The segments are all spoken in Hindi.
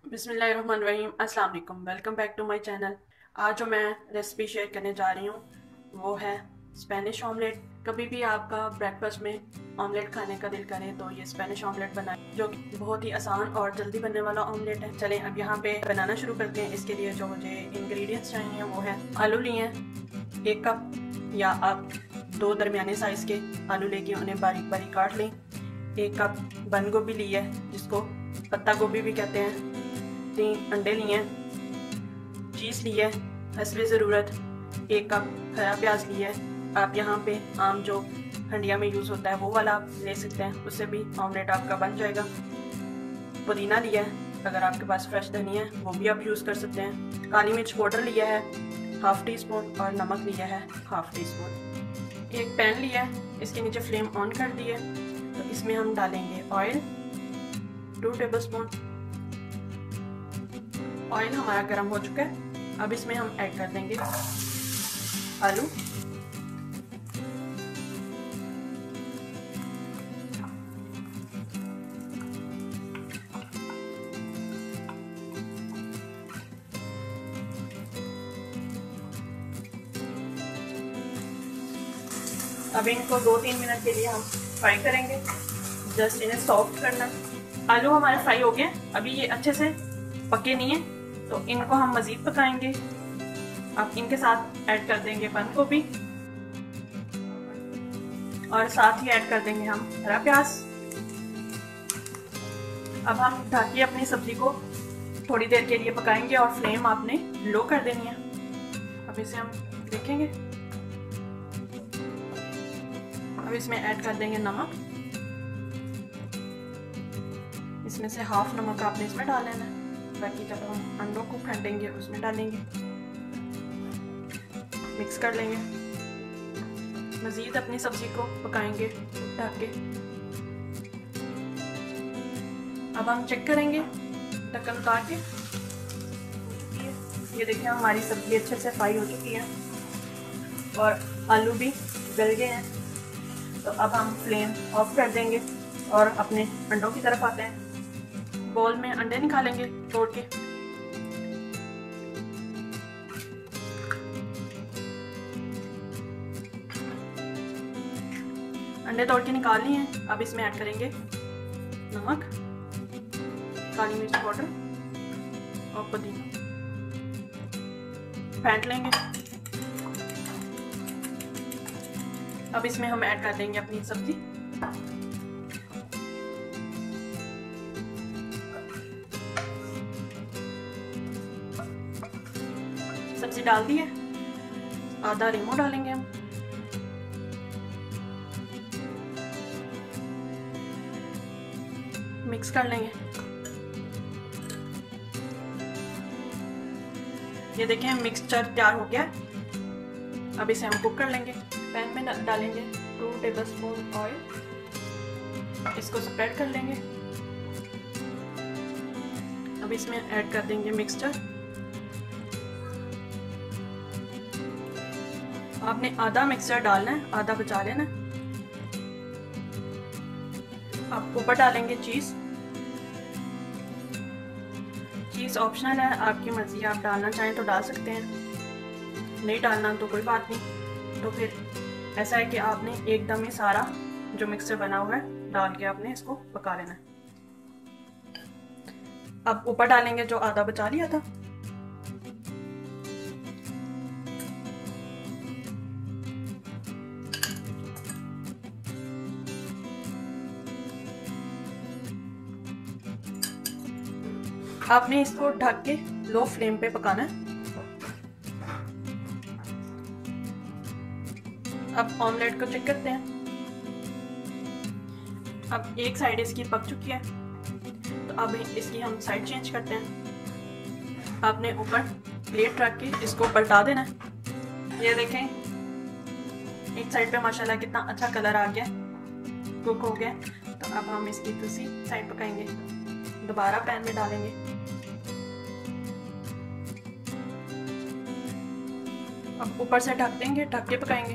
बिस्मिल्लाहिर्रहमानिर्रहीम, अस्सलाम वालेकुम। Welcome back to my channel. आज जो मैं रेसिपी शेयर करने जा रही हूँ वो है स्पेनिश ऑमलेट। कभी भी आपका ब्रेकफास्ट में ऑमलेट खाने का दिल करे तो ये स्पेनिश ऑमलेट बनाएं, जो कि बहुत ही आसान और जल्दी बनने वाला ऑमलेट है। चलें अब यहाँ पे बनाना शुरू करते हैं। इसके लिए जो मुझे इंग्रेडिएंट्स चाहिए वो है आलू लिए हैं 1 कप, या आप 2 दरमियाने साइज़ के आलू लेके उन्हें बारीक बारीक काट लें। 1 कप बंद गोभी ली है, जिसको पत्ता गोभी भी कहते हैं। 3 अंडे लिए हैं। चीज़ ली है हस्बे ज़रूरत। 1 कप हरा प्याज लिया है। आप यहाँ पे आम जो हंडिया में यूज़ होता है वो वाला आप ले सकते हैं, उससे भी ऑमलेट आपका बन जाएगा। पुदीना लिया है, अगर आपके पास फ्रेश धनिया है वो भी आप यूज़ कर सकते हैं। काली मिर्च पाउडर लिया है 1/2 टी-स्पून और नमक लिया है 1/2 टी-स्पून। एक पैन लिया है, इसके नीचे फ्लेम ऑन कर दी है, तो इसमें हम डालेंगे ऑयल 2 टेबलस्पून। ऑयल हमारा गर्म हो चुका है। अब इसमें हम ऐड कर देंगे आलू। अब इनको 2-3 मिनट के लिए हम फ्राई करेंगे, जस्ट इन्हें सॉफ्ट करना। आलू हमारे फ्राई हो गए, अभी ये अच्छे से पके नहीं है तो इनको हम मज़ीद पकाएंगे। अब इनके साथ ऐड कर देंगे बंद गोभी और साथ ही ऐड कर देंगे हम हरा प्याज। अब हम ढक के अपनी सब्जी को थोड़ी देर के लिए पकाएंगे और फ्लेम आपने लो कर देनी है। अब इसे हम देखेंगे। अब इसमें ऐड कर देंगे नमक। इसमें से 1/2 नमक आपने इसमें डाल लेना है, बाकी जब हम अंडों को फेंटेंगे उसमें डालेंगे। मिक्स कर लेंगे। मज़ीद अपनी सब्जी को पकाएंगे ढक के। अब हम चेक करेंगे ढक्कन उतार के। ये देखिए हमारी सब्जी अच्छे से फ्राई हो चुकी है और आलू भी गल गए हैं। तो अब हम फ्लेम ऑफ कर देंगे और अपने अंडों की तरफ आते हैं। बोल में अंडे निकालेंगे तोड़ के। अंडे तोड़ के निकाल लिए हैं। अब इसमें ऐड करेंगे नमक, काली मिर्च पाउडर और पुदीना। फेंट लेंगे। अब इसमें हम ऐड कर देंगे अपनी सब्जी। सब्जी डाल दी है, आधा लीमू डालेंगे हम। मिक्स कर लेंगे। ये देखें मिक्सचर तैयार हो गया। अब इसे हम कुक कर लेंगे। पैन में डालेंगे 2 टेबलस्पून ऑयल। इसको स्प्रेड कर लेंगे। अब इसमें ऐड कर देंगे मिक्सचर। आपने आधा मिक्सचर डालना है, आधा बचा लेना। अब ऊपर डालेंगे चीज़। चीज़ ऑप्शनल है, आपकी मर्जी, आप डालना चाहें तो डाल सकते हैं, नहीं डालना तो कोई बात नहीं। तो फिर ऐसा है कि आपने एकदम ही सारा जो मिक्सचर बना हुआ है डाल के आपने इसको पका लेना है। अब ऊपर डालेंगे जो आधा बचा लिया था। आपने इसको ढक के लो फ्लेम पे पकाना है। अब ऑमलेट को चेक करते हैं। अब एक साइड इसकी पक चुकी है, तो अब इसकी हम साइड चेंज करते हैं। आपने ऊपर प्लेट रख के इसको पलटा देना है। ये देखें एक साइड पे माशाल्लाह कितना अच्छा कलर आ गया, कुक हो गया। तो अब हम इसकी दूसरी साइड पकाएंगे। दोबारा पैन में डालेंगे। अब ऊपर से ढक देंगे, ढक के पकाएंगे।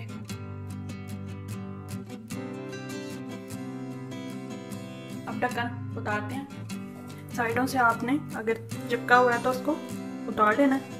अब ढक्कन उतारते हैं। साइडों से आपने अगर चिपका हुआ है तो उसको उतार लेना है।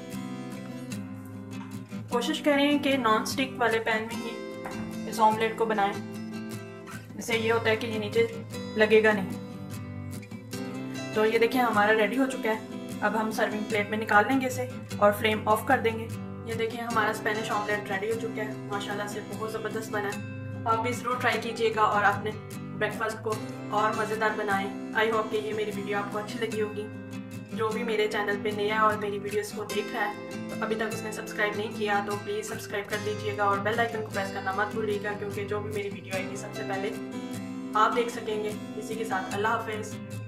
कोशिश करें कि नॉन स्टिक वाले पैन में ही इस ऑमलेट को बनाएं, इससे ये होता है कि ये नीचे लगेगा नहीं। तो ये देखिए हमारा रेडी हो चुका है। अब हम सर्विंग प्लेट में निकाल लेंगे इसे और फ्लेम ऑफ कर देंगे। ये देखिए हमारा स्पेनिश ऑमलेट रेडी हो चुका है, माशाल्लाह से बहुत ज़बरदस्त बना है। आप भी ज़रूर ट्राई कीजिएगा और अपने ब्रेकफास्ट को और मज़ेदार बनाएं। आई होप कि ये मेरी वीडियो आपको अच्छी लगी होगी। जो भी मेरे चैनल पे नया और मेरी वीडियोस को देख रहा है तो अभी तक उसने सब्सक्राइब नहीं किया तो प्लीज़ सब्सक्राइब कर दीजिएगा और बेल आइकन को प्रेस करना मत भूलिएगा, क्योंकि जो भी मेरी वीडियो आएगी सबसे पहले आप देख सकेंगे। इसी के साथ अल्लाह हाफिज़।